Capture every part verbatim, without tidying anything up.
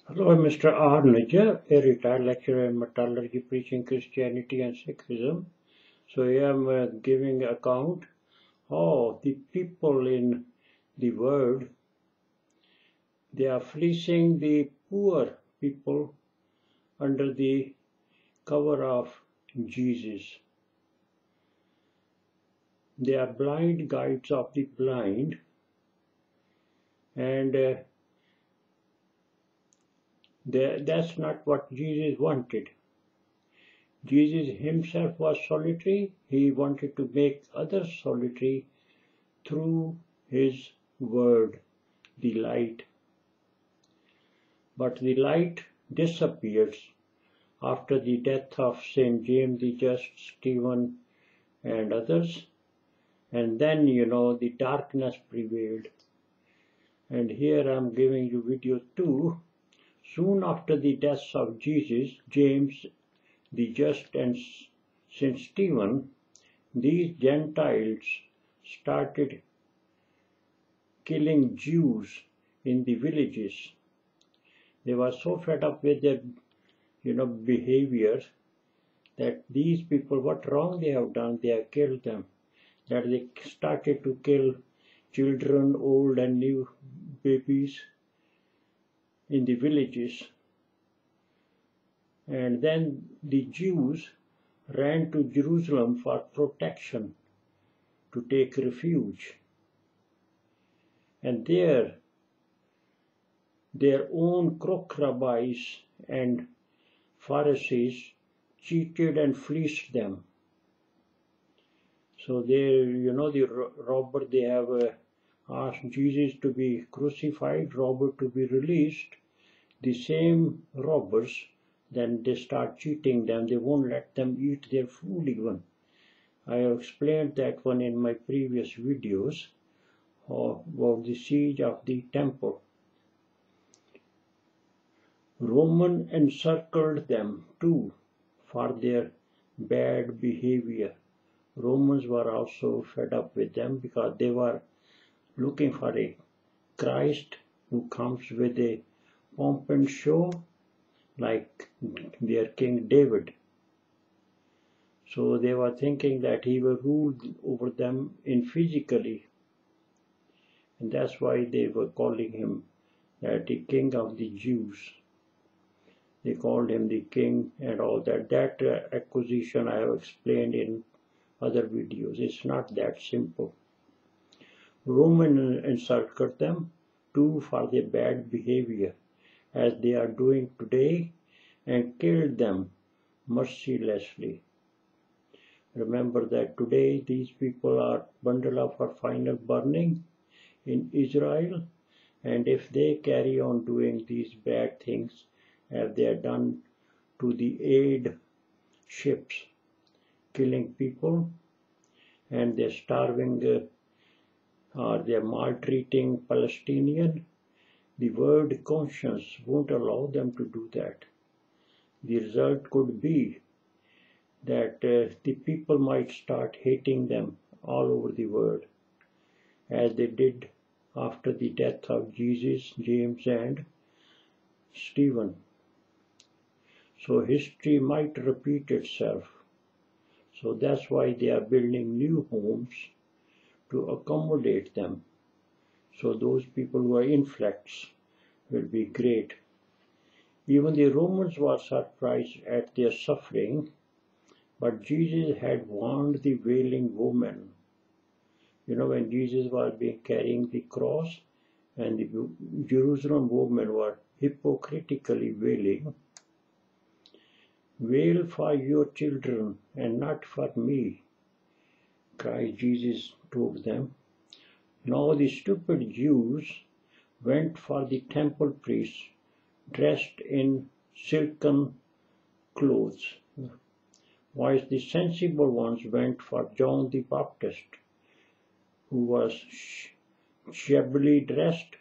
Hello, I'm Mister R. Nijja, a retired lecturer in metallurgy preaching Christianity and Sikhism. So here I'm uh, giving account how the people in the world, they are fleecing the poor people under the cover of Jesus. They are blind guides of the blind, and uh, that's not what Jesus wanted. Jesus himself was solitary. He wanted to make others solitary through his word, the light. But the light disappears after the death of Saint James the Just, Stephen, and others. And then, you know, the darkness prevailed. And here I'm giving you video two. Soon after the deaths of Jesus, James the Just, and Saint Stephen, these Gentiles started killing Jews in the villages. They were so fed up with their, you know, behavior that these people, what wrong they have done, they have killed them. That they started to kill children, old and new babies in the villages. And then the Jews ran to Jerusalem for protection, to take refuge. And there, their own crook rabbis and Pharisees cheated and fleeced them. So they, you know, the robber, they have uh, asked Jesus to be crucified, robber to be released. The same robbers, then they start cheating them. They won't let them eat their food even. I have explained that one in my previous videos about the siege of the temple. Roman encircled them too for their bad behavior. Romans were also fed up with them because they were looking for a Christ who comes with a pomp and show like their King David. So they were thinking that he will rule over them in physically. And that's why they were calling him that the King of the Jews. They called him the king and all that. That uh, acquisition I have explained in other videos. It's not that simple. Roman encircled them too for their bad behavior, as they are doing today, and killed them mercilessly. Remember that today these people are bundled up for final burning in Israel, and if they carry on doing these bad things as they are done to the aid ships, killing people, and they're starving uh, or they're maltreating Palestinian, the word conscience won't allow them to do that. The result could be that uh, the people might start hating them all over the world, as they did after the death of Jesus, James, and Stephen. So history might repeat itself. So that's why they are building new homes to accommodate them. So those people who are influx will be great. Even the Romans were surprised at their suffering, but Jesus had warned the wailing woman. You know, when Jesus was being carrying the cross and the Jerusalem women were hypocritically wailing, "Wail for your children and not for me," Christ Jesus told them. Now the stupid Jews went for the temple priests dressed in silken clothes, whilst the sensible ones went for John the Baptist, who was shabbily dressed.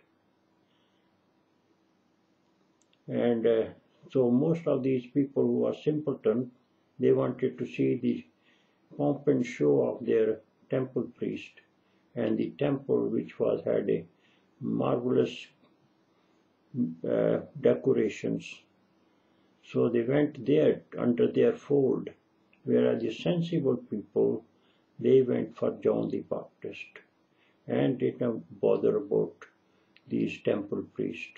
And uh, so most of these people who are simpleton, they wanted to see the pomp and show of their temple priest, and the temple which was had a marvelous uh, decorations. So they went there under their fold, whereas the sensible people, they went for John the Baptist and did not bother about these temple priests.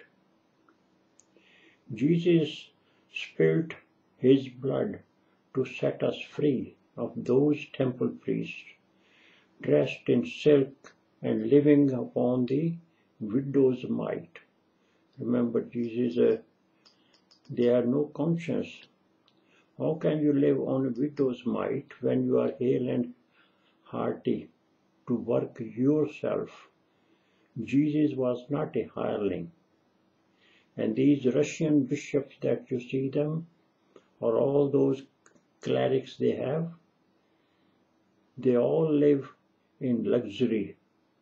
Jesus spilled his blood to set us free of those temple priests, dressed in silk and living upon the widow's mite. Remember, Jesus, uh, they have no conscience. How can you live on a widow's mite when you are hale and hearty to work yourself? Jesus was not a hireling. And these Russian bishops that you see them, or all those clerics they have, they all live in luxury.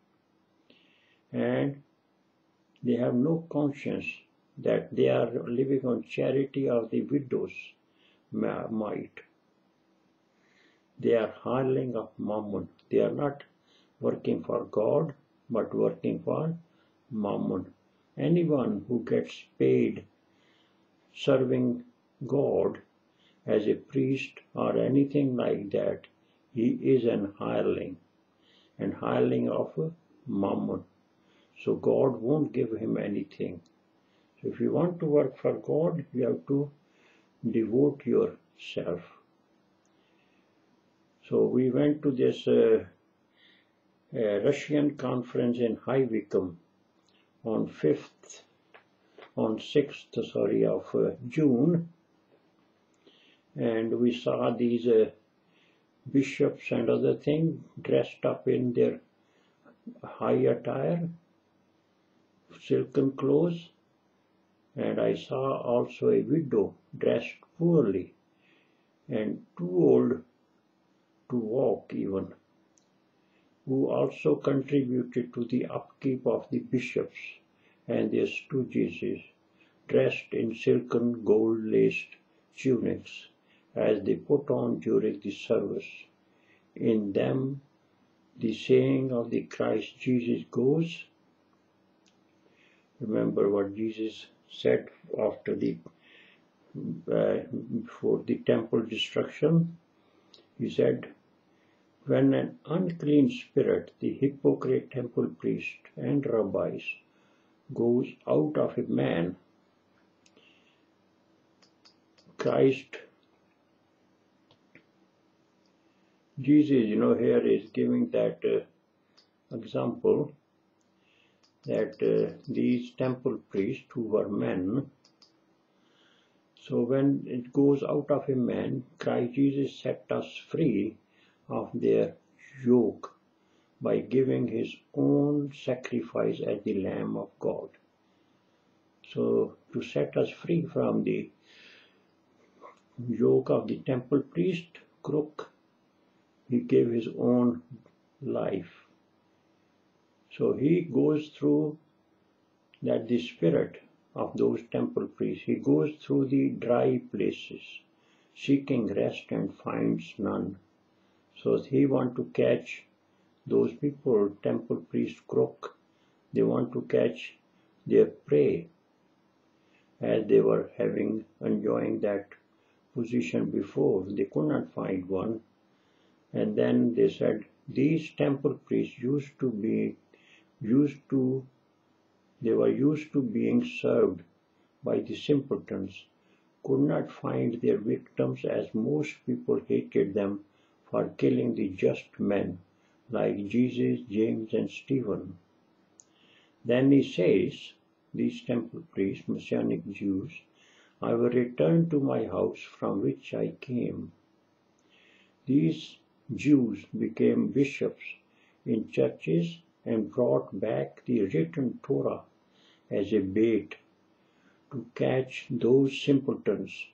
And they have no conscience that they are living on charity of the widow's mite. They are hireling of mammon. They are not working for God, but working for mammon. Anyone who gets paid serving God as a priest or anything like that, he is an hireling, and hireling of mammon. So God won't give him anything. So if you want to work for God, you have to devote yourself. So we went to this uh, uh, Russian conference in High Wycombe on fifth, on sixth, sorry, of uh, June, and we saw these uh, bishops and other things dressed up in their high attire, silken clothes, and I saw also a widow dressed poorly and too old to walk even, who also contributed to the upkeep of the bishops and their stooges, dressed in silken gold-laced tunics, as they put on during the service. In them, the saying of the Christ Jesus goes. Remember what Jesus said after the uh, before the temple destruction. He said, when an unclean spirit, the hypocrite temple priest and rabbis, goes out of a man, Christ, Jesus, you know, here is giving that uh, example that uh, these temple priests who were men, so when it goes out of a man, Christ Jesus set us free of their yoke by giving his own sacrifice as the Lamb of God. So to set us free from the yoke of the temple priest, crook, he gave his own life. So he goes through that the spirit of those temple priests, he goes through the dry places, seeking rest and finds none. So he wants to catch those people, temple priest crook, they want to catch their prey, as they were having, enjoying that position before. They could not find one. And then they said, these temple priests used to be, used to, they were used to being served by the simpletons, could not find their victims, as most people hated them for killing the just men like Jesus, James, and Stephen. Then he says, these temple priests, Messianic Jews, I will return to my house from which I came. These Jews became bishops in churches and brought back the written Torah as a bait to catch those simpletons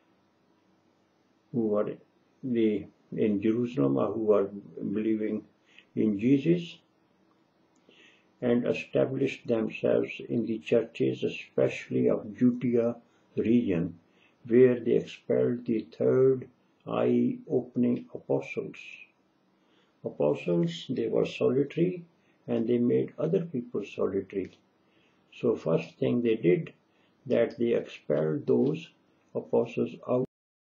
who were the, in Jerusalem or who were believing in Jesus, and established themselves in the churches, especially of Judea region, where they expelled the third eye-opening apostles. Apostles, they were solitary and they made other people solitary. So first thing they did, that they expelled those apostles out